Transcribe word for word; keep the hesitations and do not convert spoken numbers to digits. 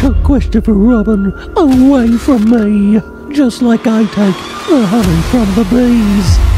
took Christopher Robin away from me, just like I take the honey from the bees.